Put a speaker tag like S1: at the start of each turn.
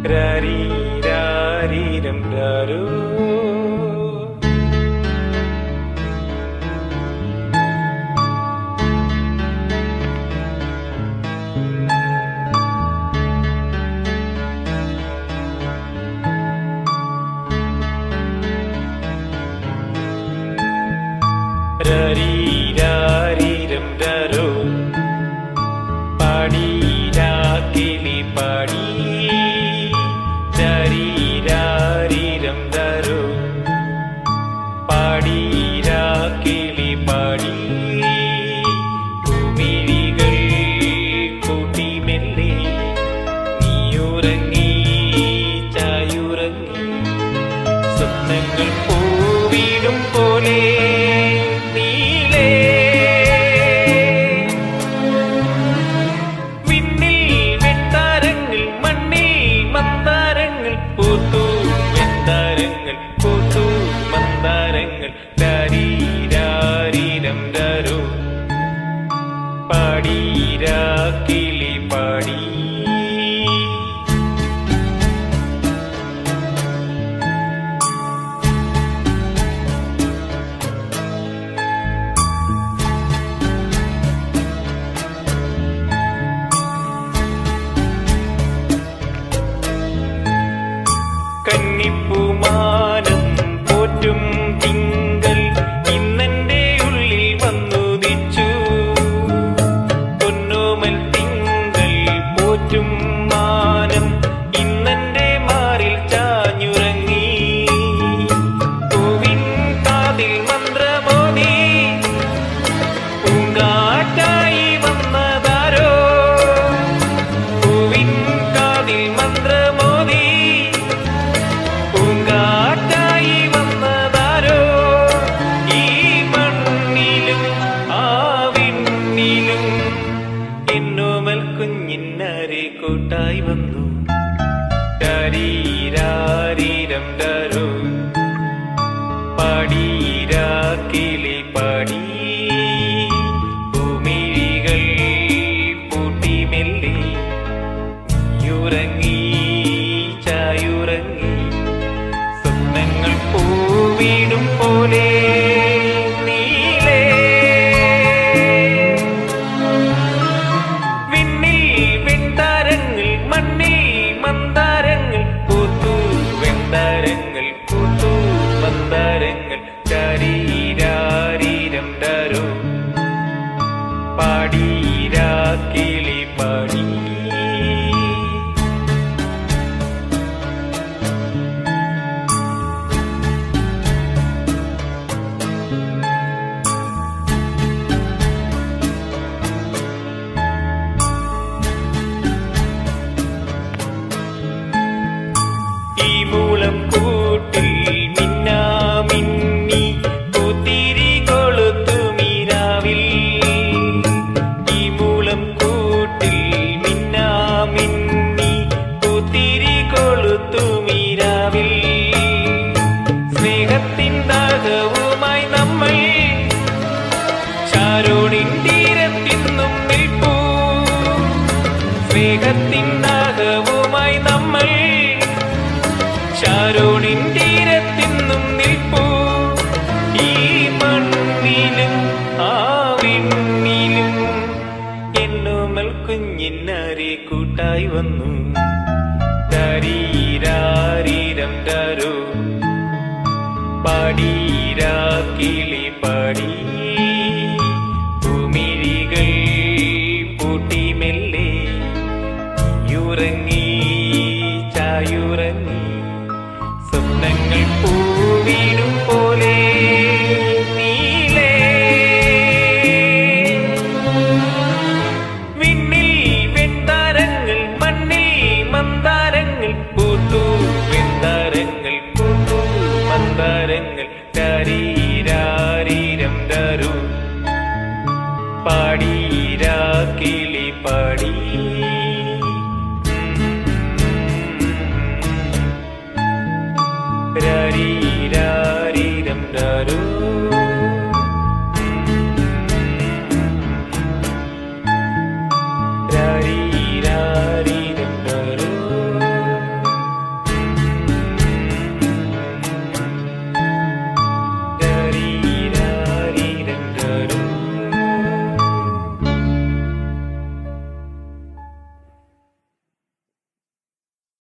S1: രാരീരാരീരം രാരോ രാരീരാരീരം രാരോ പാടീരാ കിളി പാടി രാരീരാരീരം രാരോ പാടീരാ കിളി പാടി ഭൂമിഴികൾ കൂട്ടി മെല്ലെ നീയുറങ്ങി ചായുറങ്ങി സ്വപ്നങ്ങൾ പൂവിടും പോലെ രാരീരാരീരം രാരോ പാടീരാ കിളി പാടി കന്നിപ്പൂമാനം പോറ്റും തിങ്കൾ ഇന്നെന്റെ ഉള്ളിൽ വന്നുദിച്ചു പൊന്നോമൽ തിങ്കൾ പോറ്റും മാനം ഇന്നെന്റെ മാറിൽ ചാഞ്ഞുറങ്ങി പൂവിൻ കാതിൽ മന്ത്രമോദി പൂങ്കാറ്റായി വന്നതാരോ പൂവിൻ കാതിൽ മന്ത്രമോദി പൂങ്കാറ്റായി വന്നതാരോ ഈ മണ്ണിലും ആവിണ്ണിലും എന്നോമൽ കുഞ്ഞിന്നാരെ കൂട്ടായി വന്നു രാരീരാരീരം രാരോ പാടീരാ കിളി പാടി ഭൂമിഴികൾ പൂട്ടി മെല്ലെ നീയുറങ്ങി ചായുറങ്ങി സ്വപ്നങ്ങൾ പൂവിടും പോലെ നീലേ വിണ്ണിൽ വെൺതാരങ്ങൾ മണ്ണിൽ മന്ദാരങ്ങൾ പൂത്തു വെൺതാരങ്ങൾ പൂത്തു മന്ദാരങ്ങൾ രാരീരാരീരം രാരോ പാടീരാ കിളി പാടി ഈ മൂളം കൂട്ടിൽ മിന്നാമിന്നി പൂത്തിരി കൊളുത്തു മീരാവിൽ ഈ മൂളം കൂട്ടിൽ മിന്നാമിന്നി പൂത്തിരി കൊളുത്തു മീരാവിൽ സ്നേഹത്തിൻ ദാഹവുമായി നമ്മൾ ഷാരോണിൻ തീരത്തിന്നും നിൽപ്പൂ സ്നേഹത്തിൻ ദാഹവുമായി നമ്മൾ ഷാരോണിൻ തീരത്തിന്നും നിൽപ്പൂ ഈ മണ്ണിലും ആവിണ്ണിലും എന്നോമൽ കുഞ്ഞിന്നാരെ കൂട്ടായി വന്നു രാരീരാരീരം രാരോ പാടീരാ കിളി പാടി ഭൂമിഴികൾ പൂട്ടി മെല്ലെ നീയുറങ്ങി ചായുറങ്ങി സ്വപ്നങ്ങൾ പൂവിടും പോലെ നീലേ വിണ്ണിൽ വെൺതാരങ്ങൾ മണ്ണിൽ മന്ദാരങ്ങൾ പൂത്തു വെൺതാരങ്ങൾ പൂത്തു മന്ദാരങ്ങൾ രാരീരാരീരം രാരോ പാടി